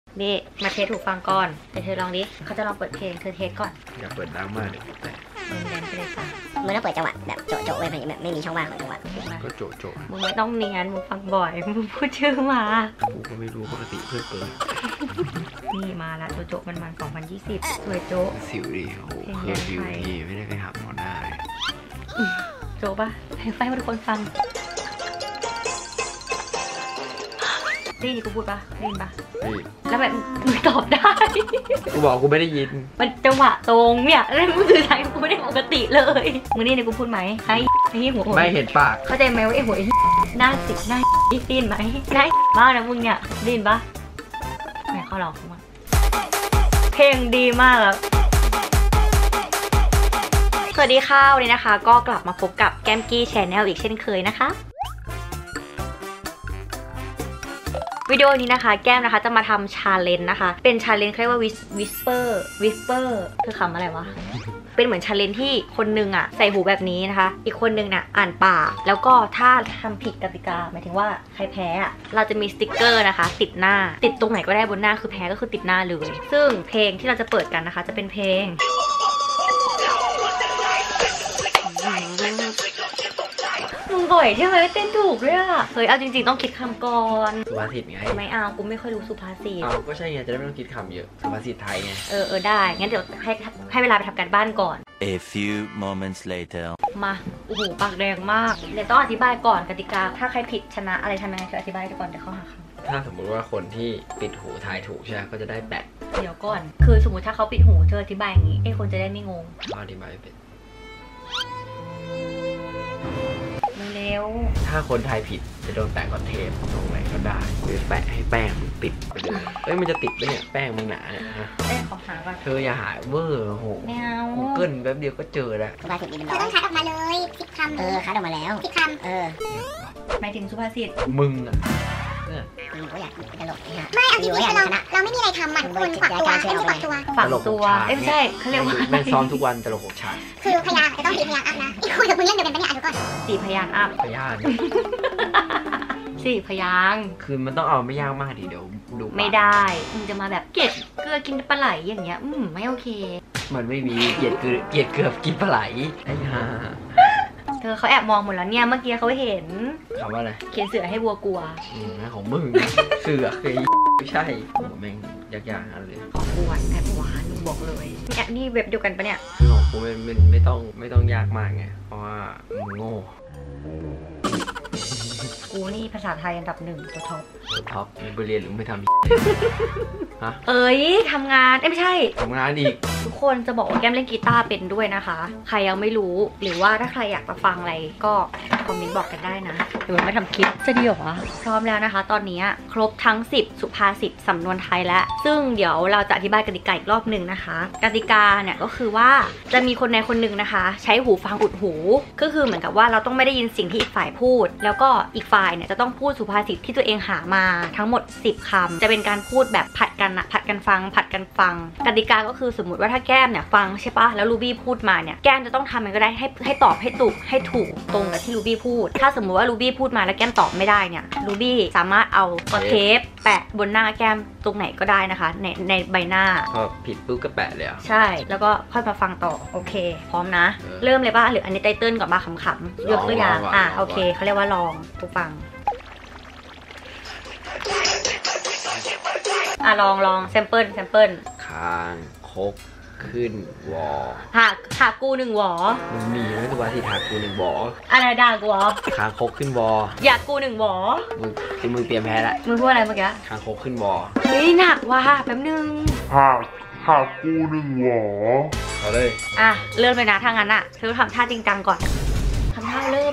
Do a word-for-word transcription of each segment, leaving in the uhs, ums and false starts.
นี่มาเทสหูฟังก่อนเดี๋ยวเธอลองดิเขาจะลองเปิดเพลงเธอเทสก่อนอย่าเปิดดังมากเดี๋ยวแต่มึงแดนไปเลยจ้ะมึงต้องเปิดจังหวะแบบโจะโจะไว้แบบไม่มีช่องว่างของจังหวะก็โจะโจะมึงไม่ต้องเนียนมึงฟังบ่อยมึงพูดชื่อมากูก็ไม่รู้ปกติเพื่อนเปิดนี่มาละโจโจะมันมันสองพันยี่สิบสวยโจะสิวดิโอ้โหเคยสิวทีไม่ได้ไปหาหมอหน้าเลยโจะปะให้ไฟมาทุกคนฟังได้ยินกูพูดปะได้ยินปะแล้วแบบมึงตอบได้กูบอกกูไม่ได้ยินมันจังหวะตรงเนี่ยแล้วมึงสื่อสารกูไม่ได้ปกติเลยมึงนี่เนี่ยกูพูดไหมไอ้ไอ้หัวไม่เห็นปากเข้าใจไหมว่าไอ้หัวหน้าสิหน้าได้ยินไหมได้บ้างนะมึงเนี่ยได้ยินปะไหนเขาหลอกกูมาเพลงดีมากแล้วสวัสดีค่ะวันนี้นะคะก็กลับมาพบกับแก้มกี้แชนแนลอีกเช่นเคยนะคะวิดีโอนี้นะคะแก้มนะคะจะมาทำชาเลนจ์นะคะเป็นชาเลนจ์เรียกว่าวิสเปอร์วิสเปอร์คือคำอะไรวะเป็นเหมือนชาเลนจ์ที่คนนึงอ่ะใส่หูแบบนี้นะคะอีกคนนึงน่ะอ่านปากแล้วก็ถ้าทำผิดกติกาหมายถึงว่าใครแพ้อ่ะเราจะมีสติกเกอร์นะคะติดหน้าติดตรงไหนก็ได้บนหน้าคือแพ้ก็คือติดหน้าเลยซึ่งเพลงที่เราจะเปิดกันนะคะจะเป็นเพลงมึงบ่อยใช่ไหมเต้นถูกด้วยอ่ะเฮ้ยเอาจริงๆต้องคิดคำก่อนสุภาษิตไงไม่เอากูไม่ค่อยรู้สุภาษิตเอาก็ใช่ไงจะได้ไม่ต้องคิดคำเยอะสุภาษิตไทยไงเออเออได้งั้นเดี๋ยวให้ให้เวลาไปทำการบ้านก่อน A few moments later มาโอ้โหปากแดงมากเดี๋ยวต้องอธิบายก่อนกติกาถ้าใครผิดชนะอะไรทำยังไงเธออธิบายก่อนเดี๋ยวเขาหาคำถ้าสมมุติว่าคนที่ปิดหูทายถูกใช่ไหมก็จะได้แปะเดี๋ยวก่อนคือสมมติถ้าเขาปิดหูเธออธิบายอย่างนี้ไอ้คนจะได้ไม่งงอธิบายเป็นเร็วถ้าคนทายผิดจะโดนแปะกับเทปตรงไหนก็ได้หรือแปะให้แป้งมันติดไปเลยเอ้ยมันจะติดไหมเนี่ยแป้งมึงหนาเนี่ยฮะเอ้ยขอหาก่อนเธออย่าหาเวอร์โหไม่เอาเกินแป๊บเดียวก็เจอแล้วสุภาษิตมีเป็นร้อยเธอต้องคัดออกมาเลยสิบคำเออคัดออกมาแล้วสิบคำเออหมายถึงสุภาษิตมึงอ่ะมึงก็อยากตลกเนี่ยไม่เอาจริงๆเราเราไม่มีอะไรทำมันคนฝักตัวไม่ฝักตัวฝักตัวเอ้ไม่ใช่เขาเรียกว่าแม่ซ้อมทุกวันตลกหกฉากคือพยานจะต้องสี่พยานอัพนะอีกคุยกับมึงเรื่องเดียวกันปะเนี่ยอ่ะทุกคนสี่พยานอัพพยานสี่พยางคือมันต้องเอาไม่ยากมากดิเดี๋ยวดูไม่ได้มึงจะมาแบบเกลียดเกลือกินปลาไหลอย่างเงี้ยอืมไม่โอเคมันไม่มีเกลียดเกลือเกลียดเกลือกินปลาไหลไอ้ห่าเธอเขาแอบมองหมดแล้วเนี่ยเมื่อกี้เขาเห็นคำว่าอะไรเขียนเสือให้วัวกลัวอืมของมึงเสือเคยไม่ใช่ผมแม่งยากๆอะไรขอกวนแอบหวานมึงบอกเลยเนี่ยนี่เว็บเดียวกันปะเนี่ยคือของกูมันมันไม่ต้องไม่ต้องยากมากไงเพราะว่ามึงโง่กูนี่ภาษาไทยอันดับหนึ่งตัวท็อปตัวท็อปมึงไปเรียนหรือไม่ทำฮะเอ้ยทำงานเอ้ไม่ใช่ทำงานอีกทุกคนจะบอกว่าแก้มเล่นกีตาร์เป็นด้วยนะคะใครยังไม่รู้หรือว่าถ้าใครอยากจะฟังอะไรก็คอมเมนต์บอกกันได้นะเดี๋ยวไม่ทำคลิปจะดีเหรอวะพร้อมแล้วนะคะตอนนี้ครบทั้งสิบสุภาษิตสำนวนไทยแล้วซึ่งเดี๋ยวเราจะอธิบายกติกาอีกรอบหนึ่งนะคะกติกาเนี่ยก็คือว่าจะมีคนในคนหนึ่งนะคะใช้หูฟังอุดหูก็คือเหมือนกับว่าเราต้องไม่ได้ยินสิ่งที่อีกฝ่ายพูดแล้วก็อีกฝ่ายเนี่ยจะต้องพูดสุภาษิตที่ตัวเองหามาทั้งหมดสิบคำจะเป็นการพูดแบบผัดกันนะผัดกันฟังผัดกันฟังกติกาก็คือสมมติว่าถ้าแก้มเนี่ยฟังใช่ปะแล้วรูบี้พูดมาเนี่ยแก้มจะต้องทำมันก็ได้ให้ให้ตอบให้ถูกให้ถูกตรงกับที่รูบี้พูดถ้าสมมติว่ารูบี้พูดมาแล้วแก้มตอบไม่ได้เนี่ยรูบี้สามารถเอาเทปแปะบนหน้าแก้มตรงไหนก็ได้นะคะในในใบหน้าพอผิดปุ๊บก็แปะเลยใช่แล้วก็ค่อยมาฟังต่อโอเคพร้อมนะเริ่มเลยป่ะหรืออันนี้ไตเติ้ลก่อนมาขำๆยกตัวอย่างอ่ะโอเคเขาเรียกว่าลองทุกฟังอ่ะลองลองแซมเปิลแซมเปิลคางคกขึ้นวอหักหักกูหนึ่งวอมันมีไหมตัวที่หักกูหนึ่งวออะไรด่ากูวอคางคกขึ้นวออยากกูหนึ่งวอมึงที่มึงเตรียมแพ้ละมึงพูดอะไรเมื่อกี้คางคกขึ้นวอเฮ้ยหนักว่ะแป๊บนึงหักหักกูหนึ่งวอเอาเลยอ่ะเริ่มเลยนะถ้างั้นอ่ะเธอทำท่าจริงจังก่อนทำท่าเริ่ม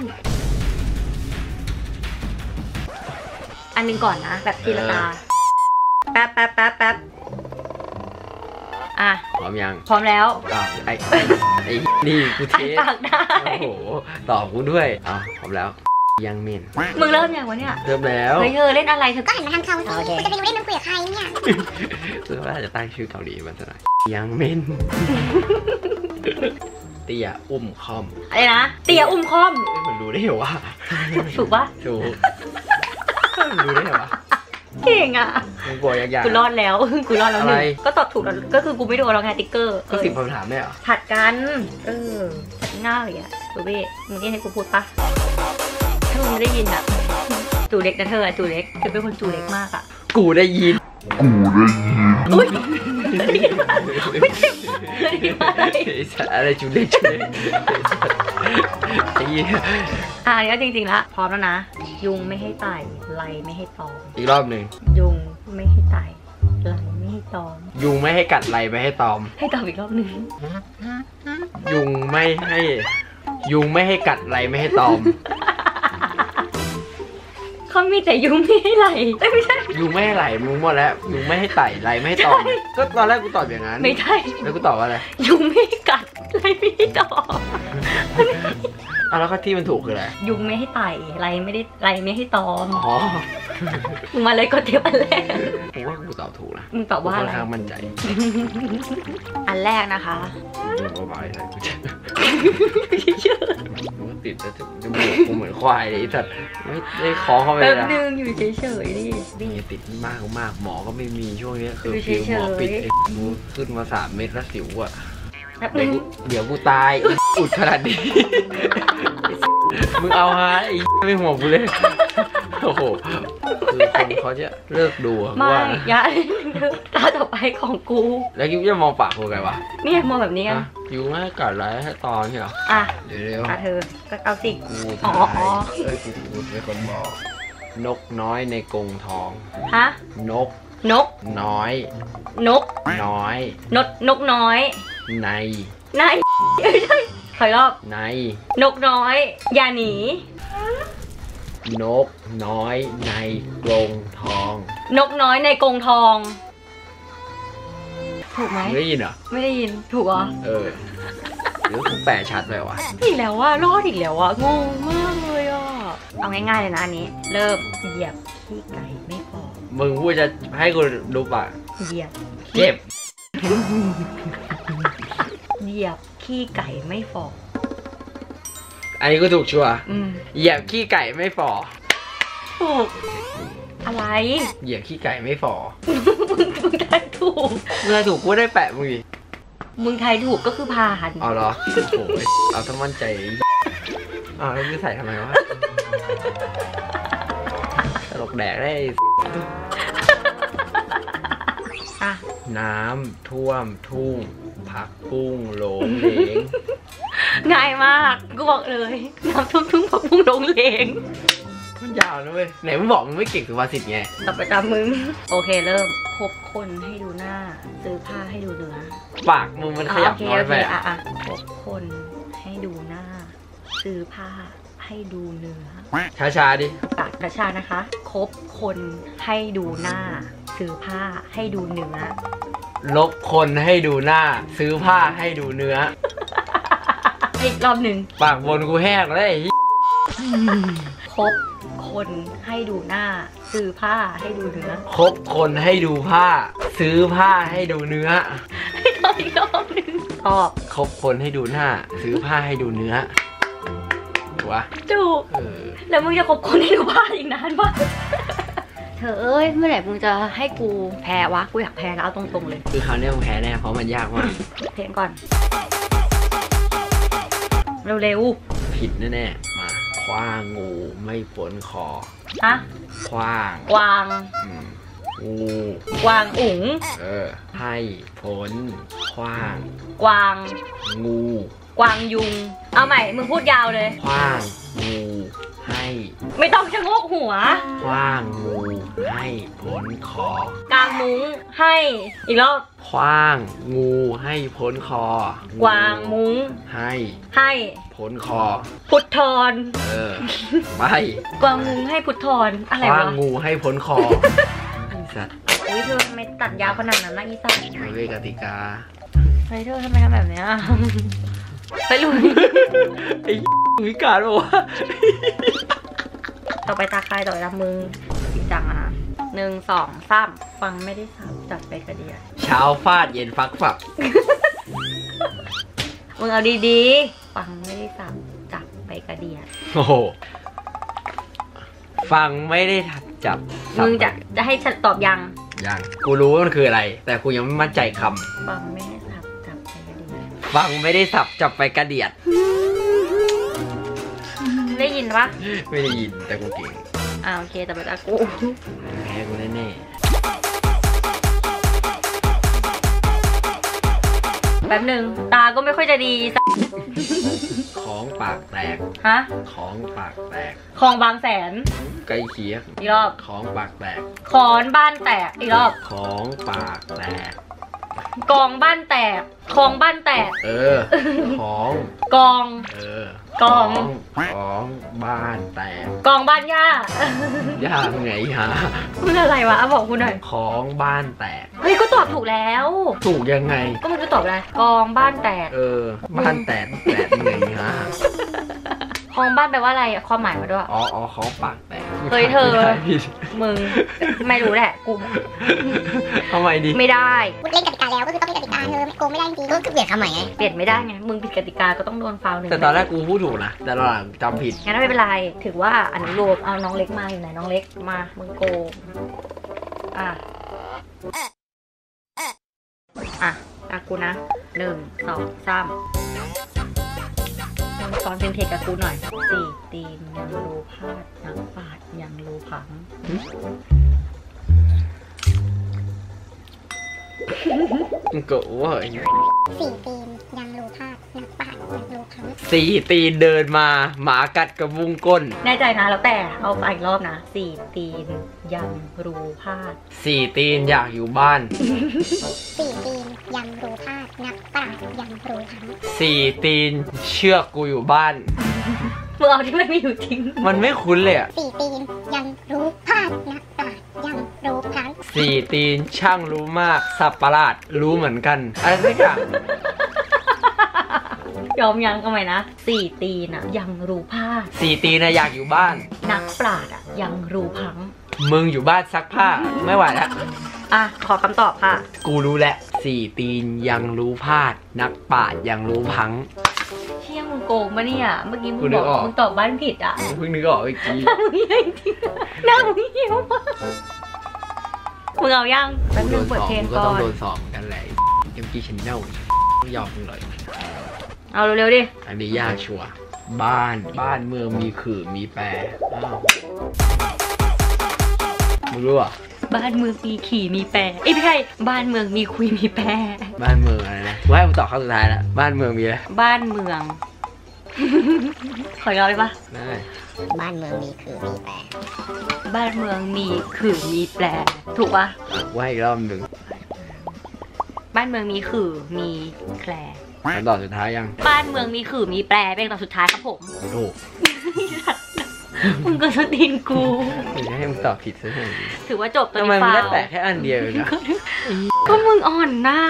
อันนึงก่อนนะแบบทีละตาแป๊บแป๊บแป๊บแป๊บอ่ะพร้อมยังพร้อมแล้วอ้าวไอ้ไอ้นี่กูเทสปากได้โอ้โหตอบกูด้วยอ้าวพร้อมแล้วยังเมนมึงเริ่มยังวะเนี่ยเริ่มแล้วเฮ้ยเธอเล่นอะไรเธอก็เห็นมาทำเขาสิกูจะไปดูเล่นมันคุยกับใครเนี่ยเพื่อว่าจะตั้งชื่อเกาหลีมันซะหน่อยยังเมนเตียอุ้มคอมอะไรนะเตียอุ้มคอมมันรู้ได้เหรอวะถูกปะถูกมันรู้ได้เหรอวะเก่งอ่ะมึงกลัวยากๆกูรอดแล้ว กูรอดแล้วหนึ่อะไรงก็ตอบถูกแล้วก็คือกูไม่โดนแล้วไงติ๊กเกอร์ก็สิบคำถามไม่เหรอผัดกันเออผัดหน้าเลยอ่ะดูเบ้มึงนี่ให้กูพูดปะถ้ามึงไม่ได้ยินอ่ะจูเล็กนะเธออะจูเล็กเธอเป็นคนจูเล็กมากอ่ะกูได้ยินอุ้ยได้ยินมากไม่เจ็บได้ยินมากอะไรไอ้สัตว์อะไรจุดเล็กจุดเล็กไอ้เหี้ยอ่ะอันนี้ก็จริงๆละพร้อมแล้วนะยุงไม่ให้ไต่ไรไม่ให้ตอมอีกรอบหนึ่งยุงไม่ให้ไต่ไรไม่ให้ตอมยุงไม่ให้กัดไรไม่ให้ตอมให้ตอบอีกรอบหนึ่งยุงไม่ให้ ยุงไม่ให้กัดไรไม่ให้ตอมเขามีแต่ยุงไม่ให้ไหลเอ้ยไม่ใช่ยุงไม่ให้ไหลมึงหมดแล้ว ยุงไม่ให้ไต่ไรไม่ให้ตอม ก็ตอนแรกกูตอบอย่างนั้นไม่ใช่แล้วกูตอบว่าอะไรยุงไม่ให้กัดไรไม่ให้ตอมอ่ะแล้วก็ที่มันถูกคืออะไรยุงไม่ให้ไต่ไรไม่ได้ไรไม่ให้ตอมอ๋อมึงมาเลยก็เทียบอันแรกผมว่ากูตอบถูกนะมึงตอบว่าค่อะอนไรข้างมั่นใจอันแรกนะคะมึงเบาๆอะไรกูจะเชื่อมึงติดแต่จมูกกูเหมือนควายเลยไอ้สัตว์ไม่ได้คล้องเข้าไปแป๊เลบยนึนะงอยู่เฉยๆดินี่ติดมากมากหมอก็ไม่มีช่วงนี้คืออยู่ฟิวเฉหยๆมอปิดไอ้กูขึ้นมาสามเม็ดแล้วสิวอ่ะแป๊บเดี๋นึยวงกูเดี๋ยวกูตายอุดขนาดนี้ มึงเอาฮะไอ้ไม่ห่วงกูเลยโอ้โหคือคนเขาจะเลิกดูอะไม่ว่าอยาตาต่อไปของกูแล้วกิ๊บจะมองปากกูไงวะเนี่ยมองแบบนี้กันฮะอยู่ให้กัดไรให้ตอนเหรออ่ะเดี๋ยวเดี๋ยวอ่ะเธอก็เอาสิกูอ๋อถ่ายอ๋อเอ้ยกูกูเป็นคนบอกนกน้อยในกรงทองฮะนกนกน้อยนกน้อยนกนกน้อยในนายไม่ใช่ขออีกรอบในนกน้อย อย่าหนีนกน้อยในกรงทองนกน้อยในกรงทอง ถูกไหมได้ยินเหรอไม่ได้ยินถูกเหรอเออหรือกูแปลชัดไปวะอีกแล้วว่ารอดอีกแล้วอ่ะงงมากเลยอ่ะเอาง่ายๆเลยนะอันนี้ เริ่มเหยียบขี้ไก่ไม่พอมึงพูดจะให้กูดูปะเหยียบเก็บเหยียบขี้ไก่ไม่ฟออันนี้ก็ถูกชัวร์อืมเหยียบขี้ไก่ไม่ฝ่อถูกอะไรเหยียบขี้ไก่ไม่ฝ่อมึงทายถูกเมื่อถูกกูได้แปะมึงดิมึงทายถูกก็คือผ่านเอาเหรอโอ้โหเอาถ้ามั่นใจอ้าวแล้วมึงใส่ทำไมวะตลกแดกได้อ่ะน้ำท่วมทุ่งผักปุ้งหลงเหลงง่ายมากกูบอกเลยน้ำทุ่มทุ่งผักบุ้งลงเลงมันยาวนะเว้ยไหนมึงบอกมึงไม่เก่งสุภาษิตไงต่อไปตามมึง โอเคเริ่มคบคนให้ดูหน้า ซื้อผ้าให้ดูเนื้อปากมึงมันขยับโอเคน้อยโอไปเคอะอ่ะอ่ะคบคนให้ดูหน้า ซื้อผ้าให้ดูเนื้อช้าๆดิปากกระชานะคะคบคนให้ดูหน้า ซื้อผ้าให้ดูเนื้อลบคนให้ดูหน้า ซื้อผ้าให้ดูเนื้ออีกรอบหนึ่งปากบนกูแห้งแล้วไอ้เหี้ยคบคนให้ดูหน้า ซื้อผ้าให้ดูเนื้อคบคนให้ดูผ้า ซื้อผ้าให้ดูเนื้อให้ตอบอีกรอบหนึ่งตอบคบคนให้ดูหน้า ซื้อผ้าให้ดูเนื้อถูกปะถูกเออแล้วมึงจะคบคนให้ดูผ้าอีกนานปะเธอเอ้ยเมื่อไหร่มึงจะให้กูแพ้วะกูอยากแพ้แล้วเอาตรงๆเลยคือคราวนี้มึงแพ้แน่เพราะมันยากมากเพลงก่อนเร็วผิดแน่ๆมาคว้างงูไม่พ้นคอๆฮะคว้างกวางอืมงูกวางอุ๋งเออให้พ้นคว้างกวางงูกวางยุง เอาใหม่มึงพูดยาวเลยคว้างงูให้ไม่ต้องชะโงกหัวคว้างงูให้พ้นคอกางมุ้งให้อีกรอบคว้างงูให้พ้นคอกวางมุ้งให้ให้พ้นคอพุทธรเออไปกวางมุ้งให้พุทธรอะไรคว้างวะงูให้พ้นคอไอ้สัตว์อุ้ยเธอทำไมตัดยาวขนาดนั้นนะอีสัตว์มันเป็นกติกาเฮ้ยเธอทำไมทำแบบเนี้ยไปลุยไอ้วิการบอกว่าต่อไปตาใครต่อไปตามึงจริงจังอะนะหนึ่งสองสามฟังไม่ได้สับจัดไปกระเดียเช้าฟาดเย็นฟักฝักมึงเอาดีๆฟังไม่ได้สับจับไปกระเดียโอ้โหฟังไม่ได้ทัดจับสับมึงจะจะให้ฉันตอบยังยังกูรู้ว่ามันคืออะไร แต่กูยังไม่มั่นใจคฟังไม่ได้สับจับไปก็ดีำฟังไม่ได้สับจับไปกระเดียดได้ยินปะไม่ได้ยินแต่กูเก่งอ่าโอเคแต่เป็นอากูแพ้กูแน่แป๊บหนึ่งตาก็ไม่ค่อยจะดีสักๆของปากแตกฮะของปากแตกคลองบางแสนใกล้เคียงอีกรอบของปากแตกขอนบ้านแตกอีกรอบของปากแตกกองบ้านแตกคลองบ้านแตกเออ ของกองเออกองของบ้านแตกกองบ้านย่าย่าไงฮะมันอะไรวะบอกกูหน่อยของบ้านแตกเฮ้ยก็ตอบถูกแล้วถูกยังไงก็ไม่รู้ตอบอะไรกองบ้านแตกเออ บ้านแตกแตกไงฮะคลองบ้านแปลว่าอะไรอะความหมายมาด้วยอ๋ออ๋อของปากแตกเฮ้ยเธอไม่ได้ผิดมึงไม่รู้แหละกูทำไมดีไม่ได้พูดเล่นกติกาแล้วก็คือต้องเล่นกติกาเธอโกงไม่ได้จริงก็เปลี่ยนคำใหม่ไงเปลี่ยนไม่ได้ไงมึงผิดกติกาก็ต้องโดนฟาวล์หนึ่งแต่ตอนแรกกูพูดถูกนะ แต่ตอนหลังจำผิดงั้นไม่เป็นไรถือว่าอนุโลมเอาน้องเล็กมาอยู่ไหนน้องเล็กมามึงโกงอ่ะอ่ะตากูนะหนึ่งสองสามมึงซ้อนเพลงเทคกับกูหน่อยสี่ตีนยังรูพาดนักปาดยังรูพังก็ว่าสี่ตีนยังรูพาดนักปาดยังรูครั้งสี่ตีนเดินมาหมากัดกระบุงก้นแน่ใจนะแล้วแต่เอาไปอีกรอบนะสี่ตีนยังรูพาดสี่ตีนอยากอยู่บ้านสี่ตีนยังรูพาดนักปาดยังรูครั้งสี่ตีนเชือกกูอยู่บ้านมึงเอาที่มันมีอยู่จริงมันไม่คุ้นเลยอ่ะสี่ตีนยังรูพาดนักปาดยังรูครั้งสี่ตีนช่างรู้มากสับประหลาดรู้เหมือนกันอะไรสักอย่างยอมยังก็ไหมนะสี่ตีนอะยังรูพาดสี่ตีนนะอยากอยู่บ้านนักปราดอะยังรูพังมึงอยู่บ้านซักผ้าไม่ไหวแล้วอ่ะขอคำตอบค่ะกูรู้แล้วสี่ตีนยังรู้พลาด นักปราชญ์ยังรู้พังเชี่ยมึงโกงปะเนี่ยเมื่อกี้มึกูงนึบกอกออกมึงตอบบ้านผิดอะเพิ่งนึกออกเมื่อกี้หน้ามึงเหี้ยจริงๆหน้ามึงเหี้ยมากมึงเอายังแป๊บกูนึโดงนเปิดสอบเพลงกูก็ก่ต้อองนโดนสอบเหมือนกันแหละเอ็มจีชแนลไม่ยอมมึงเลยเอาเร็วๆดิอันนี้ยากชัวร์บ้านบ้านเมืองมีขื่อมีแปรอ้าวมึงรู้อ่ะบ้านเมืองมีขี่มีแปรเอ้ยไม่ใช่บ้านเมืองมีคุยมีแปรบ้านเมืองอะไรนะกูให้มึงตอบข้อสุดท้ายแล้วบ้านเมืองมีอะไรบ้านเมือง ขอย้อนไปปะได้บ้านเมืองมีคือมีแปรบ้านเมืองมีขื่อมีแปรถูกปะกูให้อีกรอบหนึ่งบ้านเมืองมีขื่อมีแคลคำตอบสุดท้ายยังบ้านเมืองมีขื่อมีแปรเป็นคำตอบสุดท้ายครับผมถูกมึงก็สตินกูไม่ได้ให้มึงตอบผิดซะหน่อยถือว่าจบตัวทำไมนี้มึงฟาได้วแปะแค่อันเดียวเองนะก็มึงอ่อนหน้า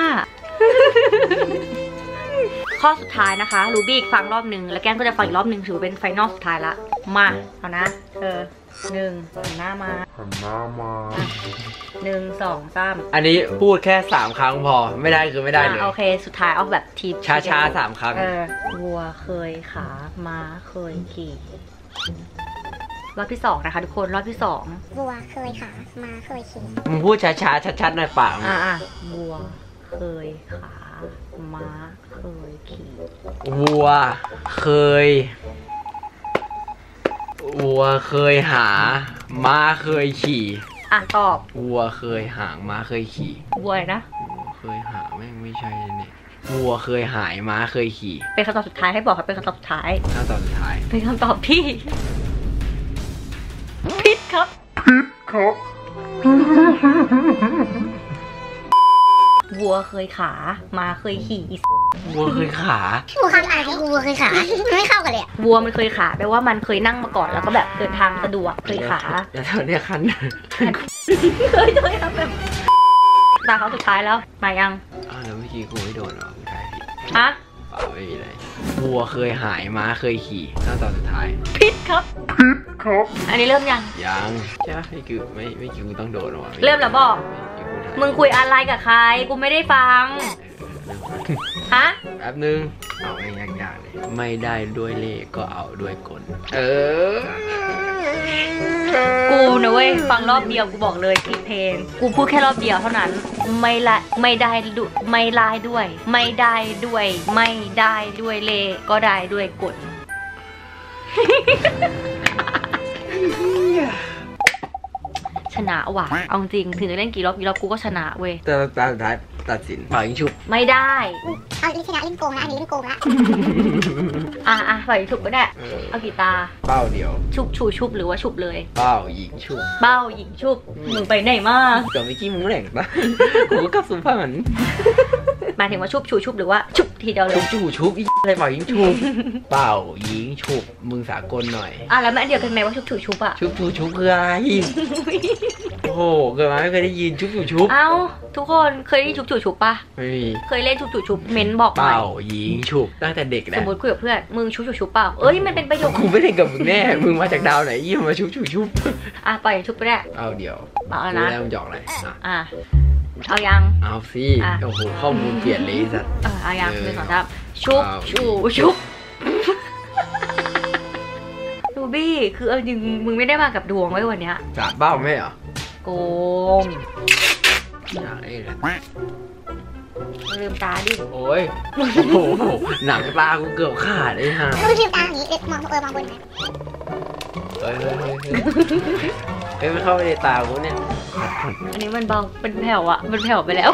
ข้อสุดท้ายนะคะรูบี้ฟังรอบหนึ่งแล้วแก้มก็จะฟังอีกรอบหนึ่งถือเป็นไฟนอลสุดท้ายละมาเอานะเออหนึ่งหันหน้ามาหันหน้ามาหนึ่งสองสามอันนี้พูดแค่สามครั้งพอไม่ได้คือไม่ได้เลยอ่ะโอเคสุดท้ายเอาแบบทีช้าช้าๆสามครั้งเออวัวเคยขาม้าเคยขี่รอบที่สองนะคะทุกคนรอบที่สองวัวเคยขามาเคยขี่มึงพูดช้าช้าชัดชัดๆหน่อยปากมึงอ่ะอ่ะวัวเคยขาม้าเคยขี่วัวเคย วัวเคยหา ม้าเคยขี่อ่ะตอบวัวเคยหางม้าเคยขี่วัวอะไรนะวัวเคยหาแม่งไม่ใช่เนี่ยวัวเคยหายม้าเคยขี่เป็นคำตอบสุดท้ายให้บอกค่ะเป็นคำตอบสุดท้ายคำตอบสุดท้ายเป็นคำตอบที่ผิดครับครับวัวเคยขาม้าเคยขี่อีสวัวเคยขาวัวเคยขาวัวเคยขาไม่เข้ากันเลยอะวัวมันเคยขาแปลว่ามันเคยนั่งมาก่อนแล้วก็แบบเดินทางสะดวกเคยขาแล้วตอนเนี้ยคันเคยเคยทำแบบตาเขาสุดท้ายแล้วมายังอ้าวแล้วเมื่อกี้กูไม่โดนหรอกูทายผิดฮะเปล่าไม่มีอะไรวัวเคยหายม้าเคยขี่คำตอบสุดท้ายผิดครับครับอันนี้เริ่มยังยังใช่ไหมไม่คือไม่ไม่คิดกูต้องโดนหรอวะเริ่มแล้วบอกไม่คิดกูทายมึงคุยอะไรกับใครกูไม่ได้ฟังฮะแป๊บนึงเอาไอ้ยากๆเลยไม่ได้ด้วยเลขก็เอาด้วยกลเออกูนะเว้ยฟังรอบเดียวกูบอกเลยผิดเพลงกูพูดแค่รอบเดียวเท่านั้นไม่ละไม่ได้ดูไม่ไล่ด้วย ไม่ได้ด้วย ไม่ได้ด้วยเลก็ได้ด้วยกด ชนะว่ะเอาจริงถึงจะเล่นกี่รอบกี่รอบกูก็ชนะเว้ยแต่ตาสุดท้ายตัดสินเป่ายิงฉุบไม่ได้เอาลิชนะเล่นโกงละอันนี้เล่นโกงละอ่ะอ่ะปล่อยฉุบก็ได้เออเอากี่ตาเป้าเดียวฉุบชูชุบหรือว่าฉุบเลยเป้ายิงฉุบเบ้าหญิงชุบมึงไปไหนมากับเมื่อกี้มึงแหลกปะ ผมก็กลับสุพรรณหมายถึงว่าชุบชูชุบหรือว่าชุบทีเดียวเลชุยบจู่ชุบอีอะไรเป่ายิงฉุบ เป่ายิงฉุบมึงสากลหน่อยอ่ะแล้วมันอันเดียวกันไหมว่าชุบชูชุบอะชุบจู่ชุบคืออะไร โอ้โหเกิดมาไม่เคยได้ยินชุบจู่ชุบเอ้าทุกคนเคยได้ชุบชูชุบปะไม่มีเคยเล่นชุบชูชุบเม้นบอกหน่อยเป่ายิงฉุบตั้งแต่เด็กสแล้มวมติคุยกับเพื่อนมึงชุบชูชุบเปล่าเอ้ยมันเป็นประโยคกูไม่ได้กับมึงแน่ มึงมาจากดาวไหนยี่มาชุบจู่ชุบอ่ะปล่อยชุบไปได้เอาเดี๋ยวบอกแล้วรู้นะแล้วมึงหยอกอะไรอ่ะอ่ะเอายังเอาสิอ่ะโอ้โหข้อมูลเปลี่ยนเลยไอ้สัตว์เออเอายังเออหนึ่งสองสามชุบเอาชูชุบดูบี้คือเอาจริงมึงไม่ได้มากับดวงไว้วันเนี้ยสาดเบ้าไม่เหรอโกงอยากเองแหละลืมตาดิโอ้ยโอ้โหหนังตากูเกือบขาดไอ้ห่าดูทีมตาอย่างนี้เด็กมองเออมองบนไหมเฮ้ยเฮ้ยเฮ้ยเฮ้ยเฮ้ยมันเข้าไปในตากูเนี่ยอันนี้มันเบาเป็นแผ่วอะมันแผ่วไปแล้ว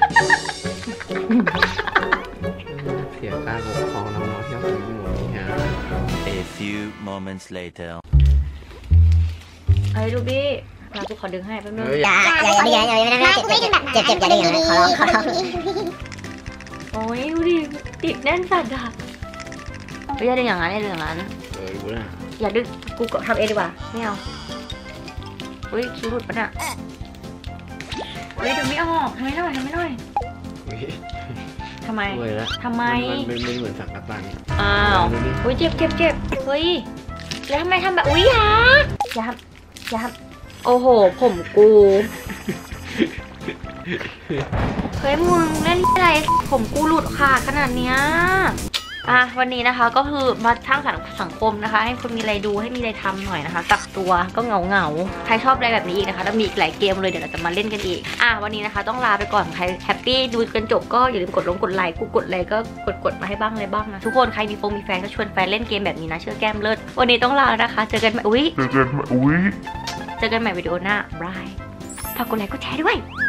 เสียการปกครองน้องๆที่เขาเป็นหมดนี่ฮะ A few moments later. ไอ้ดูบี้มากูขอดึงให้แป๊บนึงเฮ้ยอย่าอย่าอย่าอย่าอย่าไม่กูไม่ดึงแบบนั้นเจ็บเจ็บอย่าดึงอย่างนั้นขอร้องขอร้องโอ้ยดูดิติดแน่นสัตว์อะไม่อย่าดึงอย่างนั้นอย่าดึงอย่างนั้นเออรู้นะอย่าดึงกูก็ทำเองดีกว่าไม่เอาอุ้ยคิ้วหลุดปะน่ะเฮ้ยดึงไม่ออกทำไมหน่อยทำไมหน่อยอุ๊ยทำไมรวยแล้วทำไมมันมันมันเหมือนสังกะตังอ้าวอุ้ยเจ็บเจ็บเจ็บเฮ้ยแล้วทำไมทำแบบอุ้ยอยาอย่าทำอย่าทำโอ้โหผมกูเฮ้ยมึงเล่นอะไรผมกูหลุดขาดขนาดเนี้ยอ่ะวันนี้นะคะก็คือมาสร้างสรรค์สังคมนะคะ ให้คนมีอะไรดูให้มีอะไรทำหน่อยนะคะกักตัวก็เหงาเหงาๆใครชอบอะไรแบบนี้อีกนะคะแล้วมีอีกหลายเกมเลยเดี๋ยวเราจะมาเล่นกันอีกอ่ะวันนี้นะคะต้องลาไปก่อนใครแฮปปี้ดูกันจบก็อย่าลืมกดลงกดไลค์กูกดอะไรก็กดกดมาให้บ้างเลยบ้างนะทุกคนใครมีฟงมีแฟนก็ชวนแฟนเล่นเกมแบบนี้นะเชื่อแก้มเลิศวันนี้ต้องลาแล้วนะคะเจอกันใหม่อุ้ยเจอกันใหม่อุ๊ยเจอกันใหม่วิดีโอหน้าบายฝากกดไลค์กดแชร์ด้วย